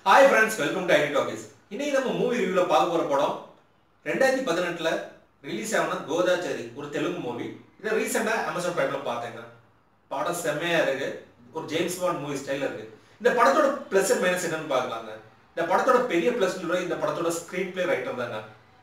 Hi friends, welcome to IT Talkies. இன்னைக்கு நம்ம movie ரிவ்யூல பார்க்க போற படம் 2018ல ரிலீஸ் ஆன கோதாச்சேரி ஒரு தெலுங்கு மூவி. இத ரீசன்ட்டா Amazon Primeல பார்த்தேங்க. படம் செமையா இருக்கு. ஒரு ஜேம்ஸ் பாண்ட் மூவி ஸ்டைல்ல இருக்கு. இந்த படத்தோட பிளஸ் அண்ட் மைனஸ் என்னன்னு பார்க்கலாங்க. இந்த படத்தோட பெரிய பிளஸ் இந்த படத்தோட ஸ்கிரீன் பிளே ரைட்டர் தாங்க.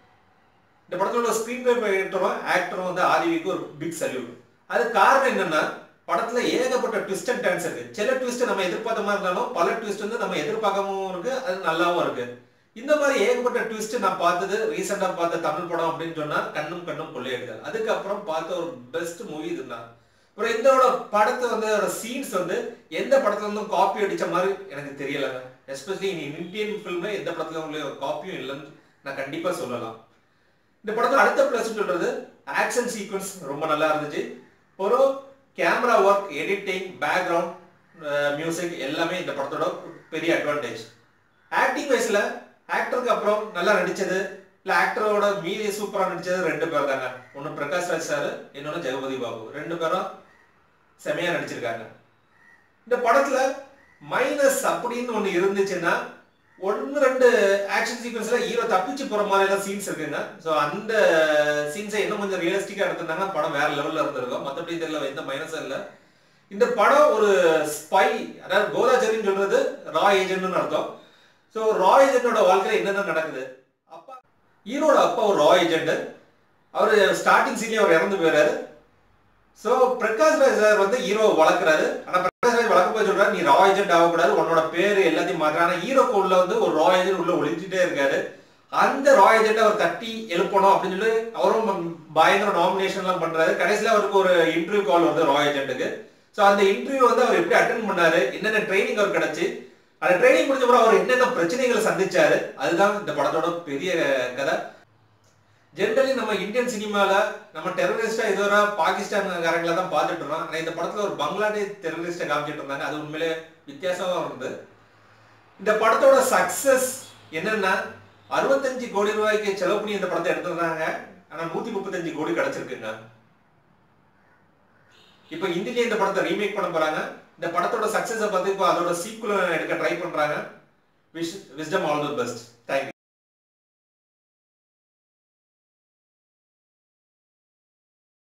இந்த படத்தோட ஸ்கிரீன் பிளே ரைட்டரும் ஆக்டரும் வந்து ஆதிவிக்கு ஒரு பிக் சல்யூட். அது காரணம் என்னன்னா படத்துல ஏகப்பட்ட ட்விஸ்ட் அண்ட் டர்ன்ஸ் இருக்கு. சில ட்விஸ்ட் நம்ம எதிர்பார்த்த மாதிரி இருந்தாலும் பல ட்விஸ்ட் வந்து நம்ம எதிர்பார்க்கவும் இருக்கு, அது நல்லாவும் இருக்கு. இந்த மாதிரி ஏகப்பட்ட ட்விஸ்ட் நான் பார்த்தது ரீசெண்டா பார்த்த தமிழ் படம் அப்படின்னு சொன்னா கண்ணும் கண்ணும் கொள்ளையடித்தல். அதுக்கப்புறம் பார்த்த ஒரு பெஸ்ட் மூவி இதுதான். அப்புறம் இதோட படத்தை வந்து சீன்ஸ் வந்து எந்த படத்துல இருந்தும் காப்பி அடிச்ச மாதிரி எனக்கு தெரியலங்க. எஸ்பெஷலி இந்தியன் ஃபிலிம்ல எந்த படத்துல உங்களுக்கு காப்பியும் இல்லைன்னு நான் கண்டிப்பா சொல்லலாம். இந்த படத்தோட அடுத்த பிளஸ் சொல்றது ஆக்ஷன் சீக்வன்ஸ் ரொம்ப நல்லா இருந்துச்சு. ஒரு camera work, editing, background music எல்லாமே இந்த படத்தோட பெரிய அட்வான்டேஜ். ஆக்டிங் வைஸ்ல ஆக்டருக்கு அப்புறம் நல்லா நடிச்சது இல்ல ஆக்டரோட மீதி சூப்பரா நடிச்சது ரெண்டு பேர் தாங்க. ஒன்னு பிரகாஷ் ராஜ் சார், இன்னொன்னு ஜெகபதி பாபு. ரெண்டு பேரும் செமையா நடிச்சிருக்காங்க. இந்த படத்துல மைனஸ் அப்படின்னு ஒண்ணு இருந்துச்சுன்னா ஒன்னு ரெண்டு ஆக்ஷன் சீக்வன்ஸ்ல ஹீரோ தப்பிச்சு போற மாதிரி எல்லாம் சீன்ஸ் இருக்குங்க. ஸோ அந்த சீன்ஸை இன்னும் கொஞ்சம் ரியலிஸ்டிக்கா எடுத்திருந்தாங்கன்னா படம் வேற லெவல்ல இருந்திருக்கும். மற்றபடி இதுல எந்த மைனஸும் இல்லை. இந்த படம் ஒரு ஸ்பை, அதாவது கோதாச்சேரின்னு சொல்றது ரா ஏஜென்ட்னு அர்த்தம். ஸோ ரா ஏஜென்டோட வாழ்க்கையில என்னென்ன நடக்குது, அப்பா ஹீரோட அப்பா ஒரு ரா ஏஜென்ட். அவரு ஸ்டார்டிங் சீன்லயே அவர் இறந்து போயிறாரு. ஸோ பிரகாஷ் ராஜ் சார் வந்து ஹீரோவை வளர்க்குறாரு. ஆனா பிரகாஷ் ராஜ் வளர்க்க போய் சொல்றாரு, நீ ரா ஏஜென்ட் ஆகக்கூடாது, உன்னோட பேரு எல்லாத்தையும் மாற்ற. ஆனா ஹீரோக்கு உள்ள வந்து ஒரு ரா ஏஜென்ட் உள்ள ஒளிஞ்சிட்டே இருக்காரு. அந்த ரா ஏஜென்ட் அவர் தட்டி எழுப்பணும் அப்படின்னு சொல்லி அவரும் பயங்கர நாமினேஷன் எல்லாம் பண்றாரு. கடைசியில அவருக்கு ஒரு இன்டர்வியூ கால் வருது ரா ஏஜென்ட்டுக்கு. ஸோ அந்த இன்டர்வியூ வந்து அவர் எப்படி அட்டென்ட் பண்ணாரு, என்னென்ன ட்ரைனிங் அவர் கிடைச்சு, அந்த ட்ரைனிங் முடிஞ்ச அப்புறம் அவர் என்னென்ன பிரச்சனைகளை சந்திச்சாரு, அதுதான் இந்த படத்தோட பெரிய கதை. ஜென்ரலி நம்ம இந்தியன் சினிமால நம்ம டெரரிஸ்டா இதுவரை பாகிஸ்தான்காரங்களை தான் பார்த்துட்டு இருக்கோம். ஆனா இந்த படத்துல ஒரு பங்களாதேஷ் டெரரிஸ்டை காமிச்சிட்டு இருந்தாங்க. அது உண்மையிலே வித்தியாசமா இருந்தது. இந்த படத்தோட சக்சஸ் என்னன்னா 65 கோடி ரூபாய்க்கு செலவு பண்ணி இந்த படத்தை எடுத்துருந்தாங்க. ஆனா 135 கோடி கிடைச்சிருக்குங்க. இப்ப இந்தியிலே இந்த படத்தை ரீமேக் பண்ண போறாங்க. இந்த படத்தோட சக்சஸை பார்த்து இப்போ அதோட சீக்குவல் எடுக்க ட்ரை பண்றாங்க. Wish them all the best. Thank you.